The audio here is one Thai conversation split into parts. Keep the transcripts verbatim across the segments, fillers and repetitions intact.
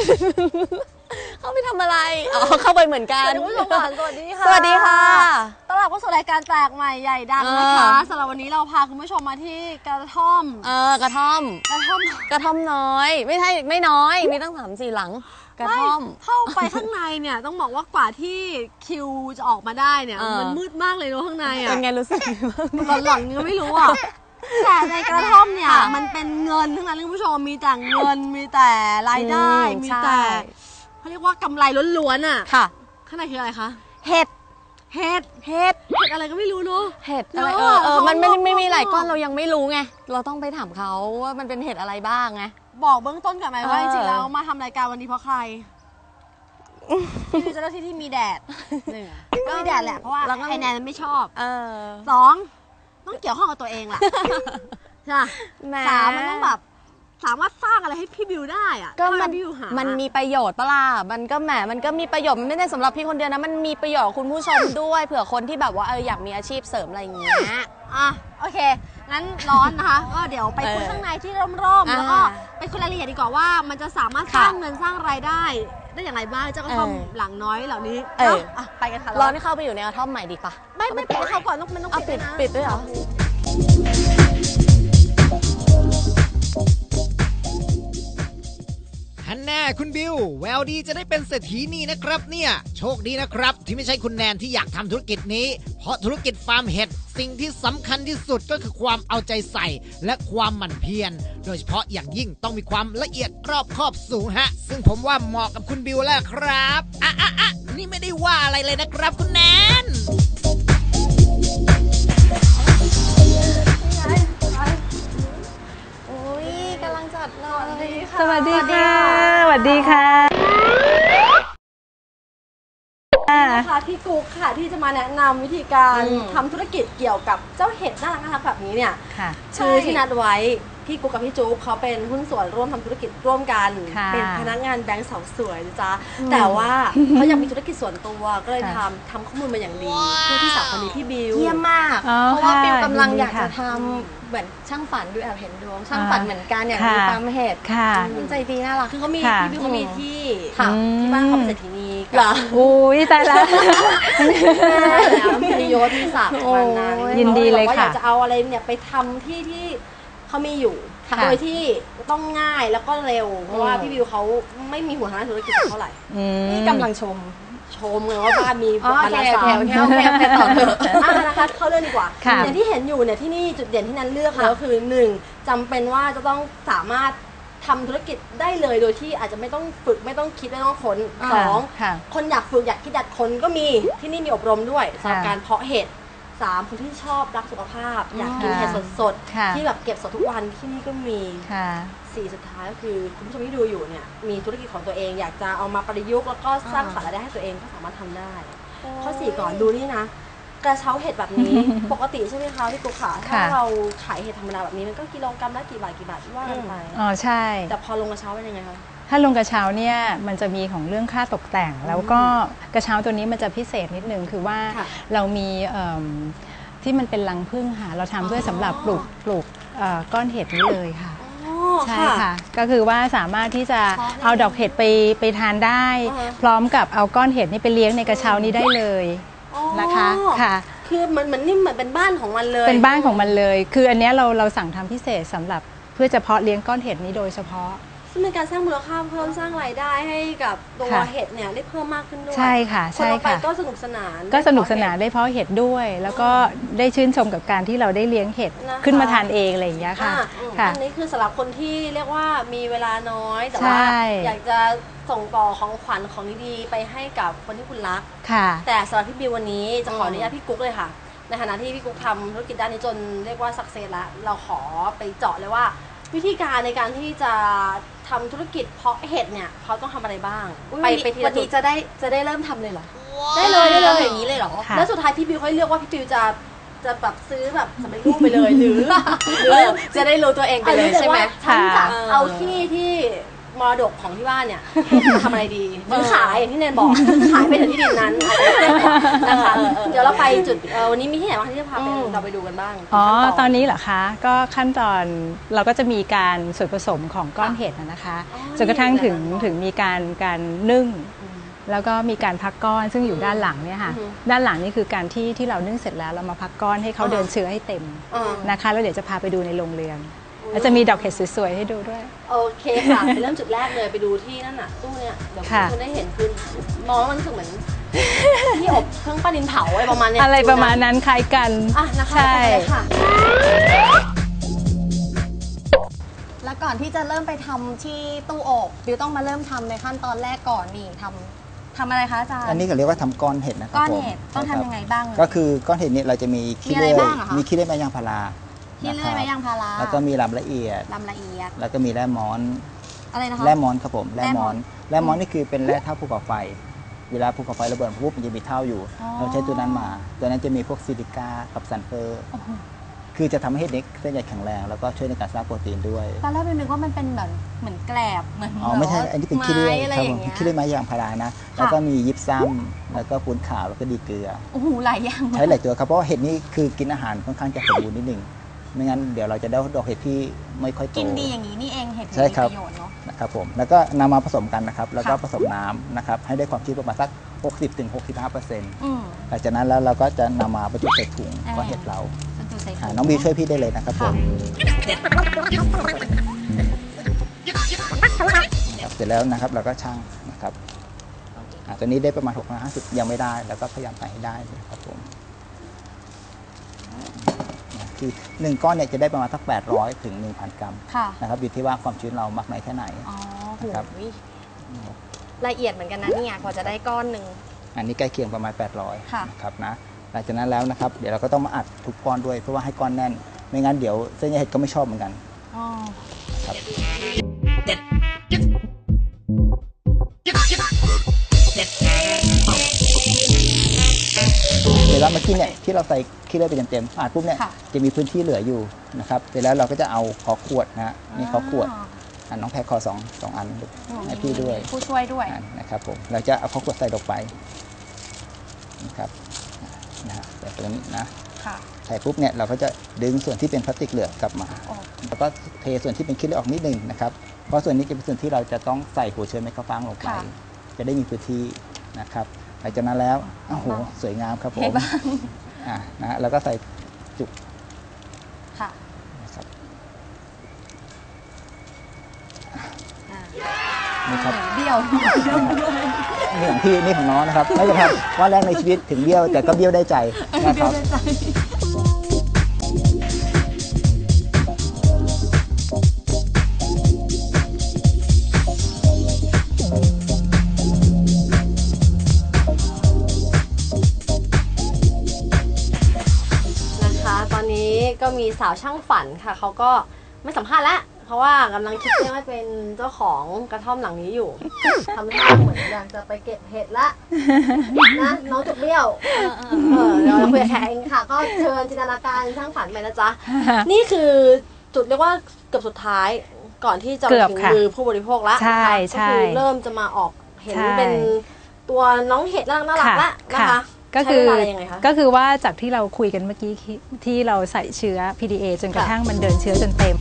เข้าไปทำอะไรอ๋อเข้าไปเหมือนกันคุณผู้ชมค่ะสวัสดีค่ะสวัสดีค่ะต้อนรับเข้าสู่รายการแปลกใหม่ใหญ่ดังนะคะสำหรับวันนี้เราพาคุณผู้ชมมาที่กระท่อมเออกระท่อมกระท่อมกระท่อมน้อยไม่ใช่ไม่น้อยมีตั้งสามสี่หลังกระท่อมเข้าไปข้างในเนี่ยต้องบอกว่ากว่าที่คิวจะออกมาได้เนี่ยมันมืดมากเลยเนาะข้างในอ่ะเป็นไงรู้สึกหลอนๆก็ไม่รู้อ่ะแต่ในกระท่อมเนี่ยมันเป็นเงินทั้งนั้นคุณผู้ชมมีแต่เงินมีแต่รายได้มีแต่เขาเรียกว่ากำไรล้วนๆอ่ะค่ะข้างในคืออะไรคะเห็ดเห็ดเห็ดเห็ดอะไรก็ไม่รู้เนาะเห็ดอะไรเออเออมันไม่ไม่มีหลายก้อนเรายังไม่รู้ไงเราต้องไปถามเขาว่ามันเป็นเห็ดอะไรบ้างไงบอกเบื้องต้นก่อนไหมว่าจริงๆแล้วมาทำรายการวันนี้เพราะใครคือเจ้าหน้าที่ที่มีแดดหนึ่งก็มีแดดแหละเพราะว่าไอแนนไม่ชอบสองต้องเกี่ยวข้องกับตัวเองแหละใช่สามมันต้องแบบสามารถสร้างอะไรให้พี่บิวได้อะก็มันมันมีประโยชน์ปะล่ะมันก็แหมมันก็มีประโยชน์มันไม่ได้สำหรับพี่คนเดียวนะมันมีประโยชน์คุณผู้ชมด้วยเผื่อคนที่แบบว่าเอออยากมีอาชีพเสริมอะไรอย่างเงี้ยอ่ะโอเคงั้นร้อนนะคะก็เดี๋ยวไปคุยข้างในที่ร่มๆแล้วก็ไปคุยรายละเอียดดีกว่าว่ามันจะสามารถสร้างเงินสร้างรายได้ได้อย่างไรบ้างเจ้ากระท่อมหลังน้อยเหล่านี้เออไปกันค่ะร้อนให้เข้าไปอยู่ในกระท่อมใหม่ดีปะไม่ไม่ไปเข้าก่อนต้องมันต้องปิดปิดด้วยเหรอฮันแน่คุณบิวแววดีจะได้เป็นเศรษฐีนี่นะครับเนี่ยโชคดีนะครับที่ไม่ใช่คุณแนนที่อยากทำธุรกิจนี้เพราะธุรกิจฟาร์มเห็ดสิ่งที่สำคัญที่สุดก็คือความเอาใจใส่และความหมั่นเพียรโดยเฉพาะอย่างยิ่งต้องมีความละเอียดรอบคอบสูงฮะซึ่งผมว่าเหมาะกับคุณบิวแล้วครับอ่ะอ่ะอ่ะนี่ไม่ได้ว่าอะไรเลยนะครับคุณแนนสวัสดีค่ะสวัสดีค่ะนะคะพี่กุ๊กค่ะที่จะมาแนะนำวิธีการทำธุรกิจเกี่ยวกับเจ้าเห็ดน่ารักน่ารักแบบนี้เนี่ยชื่อที่นัดไว้พี่กุ๊กกับพี่จุ๊บเขาเป็นหุ้นส่วนร่วมทำธุรกิจร่วมกันเป็นพนักงานแบงก์สาวสวยนะจ๊ะแต่ว่าเขาอยากมีธุรกิจส่วนตัวก็เลยทำทำข้อมูลมาอย่างดีเพื่อที่สาวคนนี้พี่บิวเยี่ยมมากเพราะว่าบิวกำลังอยากจะทำเหมือนช่างฝันดูแอบเห็นดวงช่างฝันเหมือนกันอย่างมีฟาร์มเห็ดมันใจดีน่ารักคือเขามีพี่บิวเขามีที่ที่บ้านเขาเป็นเศรษฐีนีเหรออุ้ยตายแล้วมียศมีศักดิ์ประมาณนั้นยินดีเลยค่ะอยากจะเอาอะไรเนี่ยไปทำที่ที่เขามีอยู่โดยที่ต้องง่ายแล้วก็เร็วเพราะว่าพี่บิวเขาไม่มีหัวทางธุรกิจเท่าไหร่นี่กำลังชมชมเลยว่าบ้านมีบุคลากรแถวแถวแถวแถวต่อเถอะนะคะเข้าเรื่องดีกว่าอย่างที่เห็นอยู่เนี่ยที่นี่จุดเด่นที่นั้นเลือกแล้วคือหนึ่งจำเป็นว่าจะต้องสามารถทำธุรกิจได้เลยโดยที่อาจจะไม่ต้องฝึกไม่ต้องคิดไม่ต้องค้นสองคนอยากฝึกอยากคิดดัดคนก็มีที่นี่มีอบรมด้วยสำหรับการเพาะเห็ดสามคนที่ชอบรักสุขภาพอยากกินเห็ดสดๆที่แบบเก็บสดทุกวันที่นี่ก็มีสี่สุดท้ายก็คือคุณผู้ชมที่ดูอยู่เนี่ยมีธุรกิจของตัวเองอยากจะเอามาประยุกต์แล้วก็สร้างสรรค์รายได้ให้ตัวเองก็สามารถทำได้ข้อสี่ก่อนดูนี่นะกระเช้าเห็ดแบบนี้ปกติใช่ไหมคะพี่กุ๊กขาถ้าเราขายเห็ดธรรมดาแบบนี้มันก็กิโลกรัมละกี่บาทกี่บาทว่ากันไปอ๋อใช่แต่พอลงกระเช้าเป็นยังไงคะถ้าลงกระเช้าเนี่ยมันจะมีของเรื่องค่าตกแต่งแล้วก็กระเช้าตัวนี้มันจะพิเศษนิดนึงคือว่าเรามีที่มันเป็นรังผึ้งค่ะเราทำเพื่อสำหรับปลูกปลูกก้อนเห็ดนี้เลยค่ะใช่ค่ะก็คือว่าสามารถที่จะเอาดอกเห็ดไปไปทานได้พร้อมกับเอาก้อนเห็ดนี่ไปเลี้ยงในกระเช้านี้ได้เลยนะคะค่ะคือมันมันนี่เหมือนเป็นบ้านของมันเลยเป็นบ้านของมันเลยคืออันนี้เราเราสั่งทำพิเศษสำหรับเพื่อจะเพาะเลี้ยงก้อนเห็ดนี้โดยเฉพาะซึ่งเป็นการสร้างมูลค่าเพิ่มสร้างรายได้ให้กับตัวเห็ดเนี่ยได้เพิ่มมากขึ้นด้วยใช่ค่ะใช่ค่ะก็สนุกสนานก็สนุกสนานได้เพาะเห็ดด้วยแล้วก็ได้ชื่นชมกับการที่เราได้เลี้ยงเห็ดขึ้นมาทานเองอะไรอย่างเงี้ยค่ะอันนี้คือสำหรับคนที่เรียกว่ามีเวลาน้อยแต่ว่าอยากจะส่งต่อของขวัญของดีๆไปให้กับคนที่คุณรักแต่สำหรับพี่บิววันนี้จะขออนุญาตพี่กุ๊กเลยค่ะในฐานะที่พี่กุ๊กทำธุรกิจด้านนี้จนเรียกว่าสักเซสแล้วเราขอไปเจาะเลยว่าวิธีการในการที่จะทำธุรกิจเพาะเห็ดเนี่ยเขาต้องทำอะไรบ้างไปไปทีละจุดจะได้จะได้เริ่มทำเลยเหรอได้เลยได้เลยอย่างนี้เลยเหรอแล้วสุดท้ายพี่บิวเขาเลือกว่าพี่บิวจะจะแบบซื้อแบบสำเร็จรูปไปเลยหรือจะได้รู้ตัวเองไปเลยใช่ไหมฉันจะเอาที่ที่มรดกของที่บ้านเนี่ยทำอะไรดีหรือขายอย่างที่แนนบอกขายไปถึงที่ดินนั้นนะคะเดี๋ยวเราไปจุดวันนี้มีที่ไหนบ้างที่จะพาไปเราไปดูกันบ้างอ๋อตอนนี้เหรอคะก็ขั้นตอนเราก็จะมีการส่วนผสมของก้อนเห็ดนะคะจนกระทั่งถึงถึงมีการการนึ่งแล้วก็มีการพักก้อนซึ่งอยู่ด้านหลังเนี่ยค่ะด้านหลังนี่คือการที่ที่เรานึ่งเสร็จแล้วเรามาพักก้อนให้เขาเดินเชื้อให้เต็มนะคะแล้วเดี๋ยวจะพาไปดูในโรงเรือนแล้วจะมีดอกเห็ดสวยๆให้ดูด้วยโอเคค่ะไปเริ่มจุดแรกเลยไปดูที่นั่นน่ะตู้เนี่ยเดี๋ยวคุณได้เห็นคือมองมันรู้สึกเหมือนที่อบเครื่องปั้นดินเผาอะไรประมาณนี้อะไรประมาณนั้นคล้ายกันอ่ะนะคะใช่ค่ะแล้วก่อนที่จะเริ่มไปทำที่ตู้อบบิวต้องมาเริ่มทำในขั้นตอนแรกก่อนนี่ทำทำอะไรคะอาจารย์อันนี้ก็เรียกว่าทำก้อนเห็ดนะครับก้อนเห็ดต้องทำยังไงบ้างก็คือก้อนเห็ดนี่เราจะมีขี้เลื่อยมีขี้เลื่อยไม้ยางพาราขี้เลื่อยไม้ยางพาราแล้วก็มีลำละเอียดลำละเอียดแล้วก็มีแร่ม้อนอะไรนะคะแร่ม้อนครับผมแร่ม้อนแร่ม้อนนี่คือเป็นแร่เท่าภูเขาไฟเวลาภูเขาไฟระเบิดปุ๊บมันจะมีเท่าอยู่เราใช้ตัวนั้นมาตัวนั้นจะมีพวกซิลิก้ากับซัลเฟอร์คือจะทำให้เด็กเส้นใยแข็งแรงแล้วก็ช่วยในการสร้างโปรตีนด้วยตอนแรกนึกว่ามันเป็นแบบเหมือนแกลบเหมือนอ๋อไม่ใช่อันนี้เป็นขี้เลื่อยครับผมขี้เลื่อยไม้ยางพารานะแล้วก็มียิบซ้ำแล้วก็ปูนขาวแล้วก็ดีเกลือโอ้โหหลายอย่างใช้หลายตัวครับเพราะเห็ดนี่คือกินอาหารค่อนข้างจะสมบูรณ์นิดหนึ่งไม่งั้นเดี๋ยวเราจะได้ดอกเห็ดที่ไม่ค่อยโตกินดีอย่างนี้นี่เองเห็ดมีประโยชน์เนาะนะครับผมแล้วก็นำมาผสมกันนะครับแล้วก็ผสมน้ำนะครับให้ได้ความชื้นประมาณสัก หกสิบถึงหกสิบห้าเปอร์เซ็นต์ หลังจากนั้นแล้วเราก็จะนำมาบรรจุใส่ถุงก้อนเห็ดเราน้องบีช่วยพี่ได้เลยนะครับผมเสร็จแล้วนะครับเราก็ชั่งนะครับตัวนี้ได้ประมาณหกร้อยห้าสิบยังไม่ได้แล้วก็พยายามใส่ให้ได้นะครับผมคือหนึ่งก้อนเนี่ยจะได้ประมาณสักแปดร้อยถึง หนึ่งพัน กรัมนะครับอยู่ที่ว่าความชื้นเรามากน้อยแค่ไหนนะครับละเอียดเหมือนกันนะเนี่ยกว่าจะได้ก้อนหนึ่งอันนี้ใกล้เคียงประมาณแปดร้อยนะครับนะหลังจากนั้นแล้วนะครับเดี๋ยวเราก็ต้องมาอัดทุกก้อนด้วยเพื่อว่าให้ก้อนแน่นไม่งั้นเดี๋ยวเส้นใยเห็ดก็ไม่ชอบเหมือนกันครับเดี๋ยวเรามากินเนี่ยที่เราใส่ขี้เลื่อยไปเต็มๆอัดปุ๊บเนี่ยจะมีพื้นที่เหลืออยู่นะครับเสร็จแล้วเราก็จะเอาขอขวดนะนี่ขอขวดน้องแพรคอสองสองอันให้พี่ด้วยผู้ช่วยด้วยนะครับผมเราจะเอาขอขวดใส่ลงไปนะครับนะฮะใส่ตรงนี้นะใส่ปุ๊บเนี่ยเราก็จะดึงส่วนที่เป็นพลาสติกเหลือกลับมาแล้วก็เทส่วนที่เป็นขี้เลื่อยออกนิดนึงนะครับเพราะส่วนนี้จะเป็นส่วนที่เราจะต้องใส่หัวเชื้อเม็ดข้าวฟ่างลงไปจะได้มีพื้นที่นะครับหลังจากนั้นแล้วโอ้โหสวยงามครับผมอ่านะแล้วก็ใส่จุกค่ะนะครับนี่ครับเบี้ยวนี่ของพี่นี่ของน้องนะครับไม่จะทำว่าแรกในชีวิตถึงเบี้ยวแต่ก็เบี้ยวได้ใจนะครับก็มีสาวช่างฝันค่ะเขาก็ไม่สัมภาษณ์แล้วเพราะว่ากำลังคิดเรื่องว่าเป็นเจ้าของกระท่อมหลังนี้อยู่ทำให้เหมือนอยากจะไปเก็บเห็ดละนะน้องจุกเบี้ยวเดี๋ยวเราคุยกับแขกเองค่ะก็เชิญจินตนาการช่างฝันไปนะจ๊ะนี่คือจุดเรียกว่าเกือบสุดท้ายก่อนที่จะถึงมือผู้บริโภคละใช่ก็คือเริ่มจะมาออกเห็นเป็นตัวน้องเห็ดน่ารักละนะคะก็คือก็คือว่าจากที่เราคุยกันเมื่อกี้ที่เราใส่เชื้อ พี ดี เอ จนกระทั่งมันเดินเชื้อจนเต็ม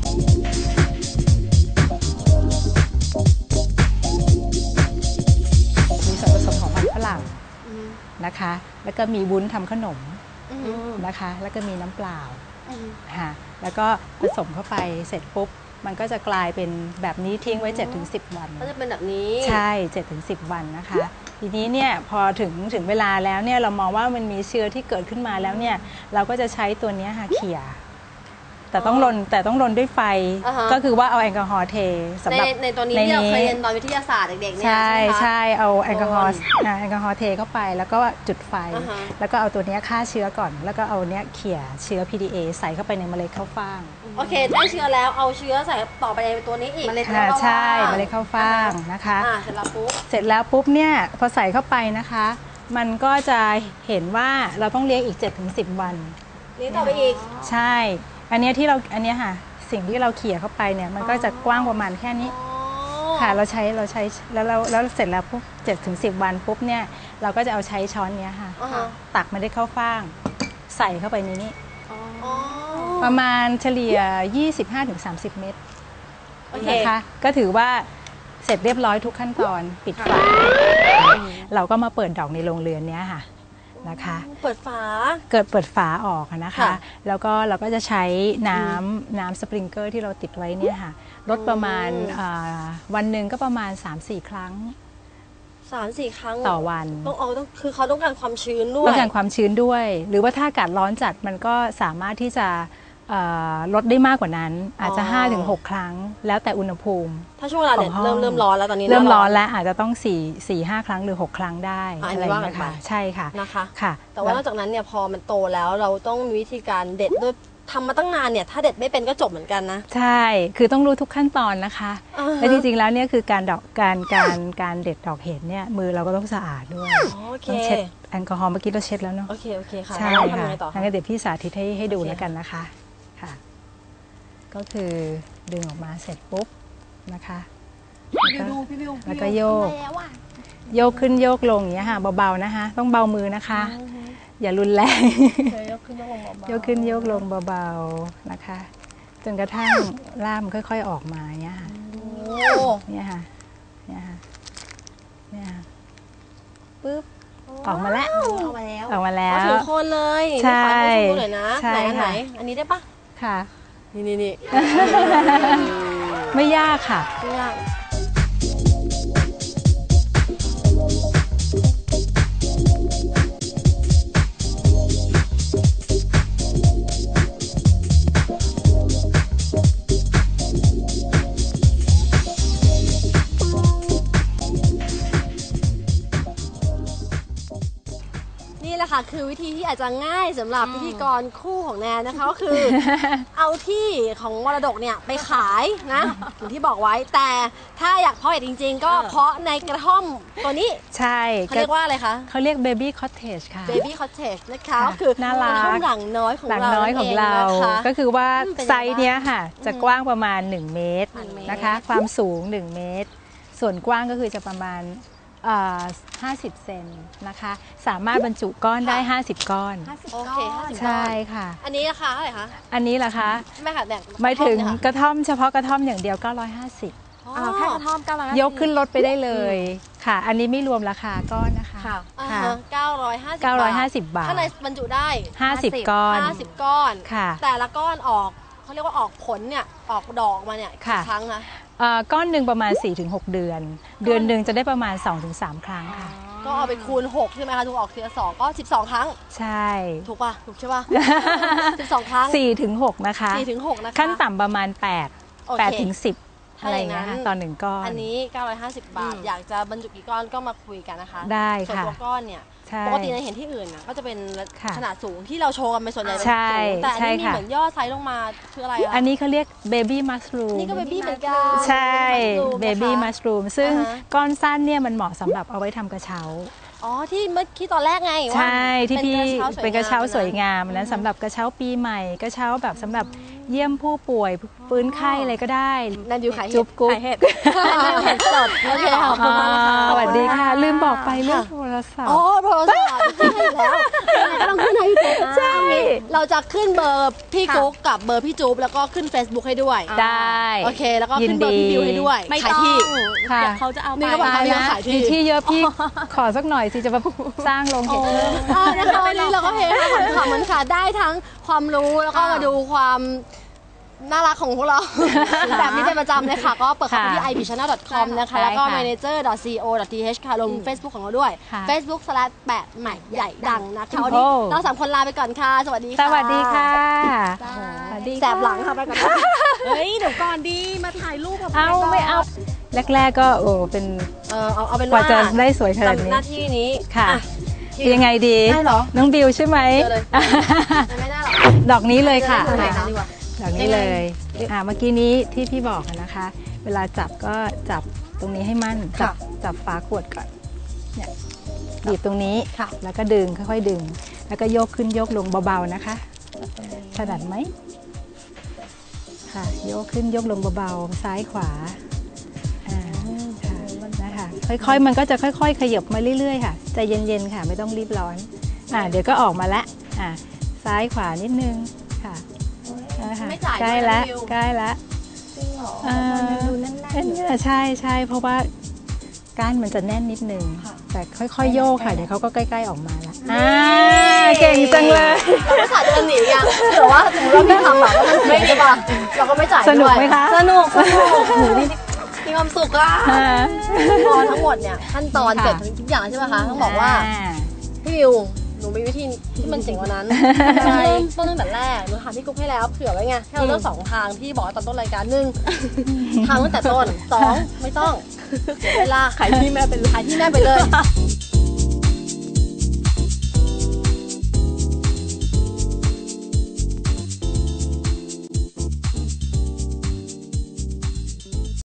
มีส่วนผสมของมันฝรั่งนะคะแล้วก็มีวุ้นทำขนมนะคะแล้วก็มีน้ำเปล่าค่ะแล้วก็ผสมเข้าไปเสร็จปุ๊บมันก็จะกลายเป็นแบบนี้ทิ้งไว้ เจ็ดถึงสิบ วันก็จะเป็นแบบนี้ใช่ เจ็ดถึงสิบ วันนะคะทีนี้เนี่ยพอถึงถึงเวลาแล้วเนี่ยเรามองว่ามันมีเชื้อที่เกิดขึ้นมาแล้วเนี่ยเราก็จะใช้ตัวนี้ค่ะเขี่ยแต่ต้องรนแต่ต้องรนด้วยไฟก็คือว่าเอาแอลกอฮอล์เทสำหรับในตัวนี้ที่เราเคยเรียนตอนวิทยาศาสตร์เด็กๆเนี่ยใช่ใช่เอาแอลกอฮอล์แอลกอฮอล์เทเข้าไปแล้วก็จุดไฟแล้วก็เอาตัวนี้ฆ่าเชื้อก่อนแล้วก็เอาเนี้ยเขี่ยเชื้อ พี ดี เอ ใส่เข้าไปในเมล็ดข้าวฟ่างโอเคได้เชื้อแล้วเอาเชื้อใส่ต่อไปในตัวนี้อีกเมล็ดข้าวฟ่างใช่เมล็ดข้าวฟ่างนะคะเสร็จแล้วปุ๊บเสร็จแล้วปุ๊บเนี่ยพอใส่เข้าไปนะคะมันก็จะเห็นว่าเราต้องเลี้ยงอีก เจ็ดถึงสิบ วันเลี้ยงต่อไปอีกใช่อันนี้ที่เราอันนี้ค่ะสิ่งที่เราเขี่ยเข้าไปเนี่ยมันก็จะกว้างประมาณแค่นี้ค่ะเราใช้เราใช้แล้วเราแล้วเสร็จแล้วปุ๊บเจ็ดถึงสิบวันปุ๊บเนี่ยเราก็จะเอาใช้ช้อนเนี้ยค่ะอ่าฮะตักไม่ได้เข้าฟ่างใส่เข้าไปในนี้อ๋อประมาณเฉลี่ย ยี่สิบห้าถึงสามสิบ เม็ดโอเคนะคะก็ถือว่าเสร็จเรียบร้อยทุกขั้นตอนปิดฝาเราก็มาเปิดดอกในโรงเรือนเนี้ยค่ะนะคะเปิดฝาเกิดเปิดฝาออกนะคะค่ะแล้วก็เราก็จะใช้น้ำน้ำสปริงเกอร์ที่เราติดไว้เนี่ยค่ะลดประมาณอ่าวันหนึ่งก็ประมาณ สามสี่ ครั้งสามสี่ครั้งต่อวันต้องเอาต้องคือเขาต้องการความชื้นด้วยต้องการความชื้นด้วย หรือว่าถ้าอากาศร้อนจัดมันก็สามารถที่จะเอ่อลดได้มากกว่านั้น อาจจะ ห้าถึงหก ครั้ง แล้วแต่อุณหภูมิถ้าช่วงเวลาเนี่ยของห้องเริ่มเริ่มร้อนแล้วตอนนี้เริ่มร้อนแล้วอาจจะต้องสี่ สี่ห้าครั้งหรือหกครั้งได้อ่ะอันอะไรนี้อย่างว่ากันเงี้ยค่ะไปใช่ค่ะนะคะค่ะแต่ว่านอกจากนั้นเนี่ยพอมันโตแล้วเราต้องมีวิธีการเด็ดด้วยทำมาตั้งนานเนี่ยถ้าเด็ดไม่เป็นก็จบเหมือนกันนะใช่คือต้องรู้ทุกขั้นตอนนะคะอ่าฮะและจริงๆแล้วเนี่ยคือการดอกการการการเด็ดดอกเห็ดเนี่ยมือเราก็ต้องสะอาดด้วยอ๋อโอเคต้องเช็ดแอลกอฮอล์เมื่อกี้เราเช็ดแล้วเนาะโอเคโอเคค่ะใช่แล้วทำยัค่ะงไงต่องั้นคะก็เดี๋ยวพี่สาธิตให้ให้ดูโอเคแล้วกันนะคะค่ะ ก็คือดึงออกมาเสร็จปุ๊บนะคะแล้วก็แล้วก็โยกโยกขึ้นโยกลงอย่างเงี้ยค่ะเบาๆนะคะ ต้องเบามือนะคะ อย่ารุนแรงยกขึ้นยกลงเบาๆโยกขึ้นโยกลงเบาๆนะคะจนกระทั่งล่ามค่อยๆออกมาเนี่ยค่ะโอ้เนี่ยค่ะเนี่ยค่ะเนี่ยค่ะปึ๊บออกมาแล้วออกมาแล้วออกมาแล้เอาวถึงโคนเลยใช่ขอให้ดูหน่อยนะใช่ไหนอันไหนค่ะอันนี้ได้ปะค่ะนี่นี่นี่ไม่ยากค่ะไม่ยาก นี่แหละค่ะคือวิธีที่อาจจะง่ายสำหรับพิธีกรคู่ของแนนนะคะก็คือ เอาที่ของมรดกเนี่ยไปขายนะอย่างที่บอกไว้แต่ถ้าอยากเพาะเห็ดจริงๆ ก็เพาะในกระท่อมตัวนี้ใช่เขาเรียกว่าอะไรคะเขาเรียก baby cottage ค่ะ baby cottage นะคะค่ะก็คือน่ารักกระท่อมหลังน้อยของหลังเราน้อยของเรานั่นนะคะก็คือว่าอืมเป็นยังไงไซส์เนี้ยค่ะ จะกว้างประมาณ หนึ่ง เมตรหนึ่งเมตรนะคะ ความสูง หนึ่ง เมตร ส่วนกว้างก็คือจะประมาณเอ่อห้าสิบ เซนนะคะ สามารถบรรจุก้อนได้ ห้าสิบ ก้อนโอเคห้าสิบใช่ค่ะอันนี้ราคาเท่าไหร่คะอันนี้ล่ะคะไม่ค่ะแบบหมายถึงกกระท่อมระท่อมเฉพาะกระท่อมอย่างเดียว เก้าร้อยห้าสิบเนี่ยค่ะอ๋อแค่กระท่อมเก้าร้อยยกขึ้นรถไปได้เลยค่ะ อันนี้ไม่รวมราคาก้อนนะคะค่ะอ่าค่ะฮะเก้าร้อยห้าสิบเก้าร้อยห้าสิบบาทข้างในบรรจุได้ห้าสิบ ก้อนห้าสิบก้อนค่ะแต่ละก้อนออกเขาเรียกว่าออกผลเนี่ยออกดอกมาเนี่ยค่ะกี่ครั้งนะเอ่อก้อนหนึ่งประมาณ สี่ถึงหก เดือน เดือนหนึ่งจะได้ประมาณ สองถึงสาม ครั้งค่ะก็เอาไปคูณหกใช่ไหมคะถูกออกทีละสองก็สิบสองครั้งใช่ถูกป่ะถูกใช่ป่ะ สิบสองครั้งสี่ถึงหกนะคะสี่ถึงหกนะคะขั้นต่ำประมาณแปดโอเคแปดถึงสิบถ้าอะไรออย่างย่างเงี้ยนั้นค่ะต่อหนึ่งก้อนอันนี้เก้าร้อยห้าสิบบาท อยากจะบรรจุกี่ก้อนก็มาคุยกันนะคะได้ส่วนค่ะตัวก้อนเนี่ยใช่ปกติเราเห็นที่อื่นน่ะก็จะเป็นค่ะขนาดสูงที่เราโชว์กันเป็นส่วนใหญ่เป็นใช่สูงแต่อันนี้มีใช่ค่ะเหมือนย่อไซส์ลงมาคืออะไรอะอันนี้เขาเรียก baby mushroom นี่ก็เบบี้เหมือนกันใช่เป็น baby นะคะ mushroom ซึ่งอ่าฮะก้อนสั้นเนี่ยมันเหมาะสำหรับเอาไว้ทำกระเช้าอ๋อที่เมื่อกี้ตอนแรกไงว่าใช่ที่พี่เป็เป็น นกกระระเช้าเช้าสสววย ยงางาม มอันนั้นสำหรับกระเช้าปีใหม่กระเช้าแบบสำหรับเยี่ยมผู้ป่วยฟื้นไข้อะไรก็ได้นันยูขายเห็ดจุ๊บกุ๊บขายเห็ดเห็ดสดโอเคขอบคุณมากนะคะสวัสดีค่ะ ลืมบอกไปเรื่องโทรศัพอ๋อท์โทรศัพท์ที่ให้แล้วยังไงก็ต้องขึ้นให้พี่กุ๊กใช่เราจะขึ้นเบอร์พี่กุ๊กกับเบอร์พี่จุ๊บแล้วก็ขึ้น Facebook ให้ด้วยได้โอเคแล้วก็ขึ้นเบอร์พี่บิวให้ด้วยไม่ขายต้องที่ค่ะเดี๋ยวเขาจะเอาไปนี่ก็บอกเขาเยอะขายที่มีที่เยอะพี่ขอสักหน่อยสิจะมาสร้างโรงเห็ดเพิ่มอ่านะคะวันนี้เราก็เฮฮาขำๆมันค่ะได้ทั้งความรู้แล้วก็มาดูความน่ารักของพวกเรา แบบนี้เป็นประจำเลยค่ะ ก็เปิดเข้าไปที่ ไอ บี ชาแนล ดอท คอม นะคะ แล้วก็ใช่ค่ะแมเนเจอร์ ดอท ซี โอ ดอท ที เอช ค่ะลง Facebook ของเราด้วยค่ะ Facebook สแลชแปดใหม่ใหญ่ดังนะคะวันนี้โอ้เราสามคนลาไปก่อนค่ะ สวัสดีสค่ะวัสดีค่ะจ้าสวัสดีแสบหลังค่ะไปก่อนค่ะเฮ้ยเดี๋ยวก่อนดีมาถ่ายรูปกับเอาไม่เอาแรกๆก็โอ้เป็นเออเอาเอาเป็นกว่าว่าจะได้สวยขนาดจำหนี้น้าที่นี้ค่ะอ่ยังไงดีได้เหรอน้องบิวใช่ไหมเจอเลย ไม่ได้หรอกดอกนี้เลยค่ะเจอเลยดีกว่าดอกนี้เลยอ่าเมื่อกี้นี้ที่พี่บอกนะคะ เวลาจับก็จับตรงนี้ให้มั่นจับจับฝาขวดก่อนเนี่ยบีบตรงนี้ค่ะแล้วก็ดึงค่อยๆดึง แล้วก็โยกขึ้นโยกลงเบาๆนะคะถนัดไหมค่ะโยกขึ้นโยกลงเบาๆซ้ายขวาอ่าค่อยๆมันก็จะค่อยๆขยับมาเรื่อยๆค่ะใจเย็นๆค่ะไม่ต้องรีบร้อนอ่าเดี๋ยวก็ออกมาละอ่าซ้ายขวานิดนึงค่ะไม่จ่ายใกล้ละใกล้ละจริงเหรออ่ามันดูแน่นๆใช่ใช่เพราะว่าก้านมันจะแน่นนิดนึงแต่ค่อยๆโยกค่ะเดี๋ยวเขาก็ใกล้ๆออกมาละอ่าเก่งจังเลยเราก็ถ่ายจะหนียังหรือว่าสมมติว่าพี่ทำแบบว่ามันเสียใช่ป่ะเราก็ไม่จ่ายด้วยสนุกไหมคะสนุกสนุกหนูนี่มีความสุขอะพอทั้งหมดเนี่ยขั้นตอนเสร็จทุกอย่างใช่ไหมคะต้องบอกว่าพี่วิวหนูมีวิธีที่มันเจ๋งกว่านั้นใช่ต้นตั้งแต่แรกหนูถามพี่กุ๊กให้แล้วเผื่อไว้ไงให้เราเลือกสองทางที่บอกตอนต้นรายการหนึ่งทางตั้งแต่ต้นสองไม่ต้องเสียเวลาขายที่แม่เป็นขายที่แม่ไปเลย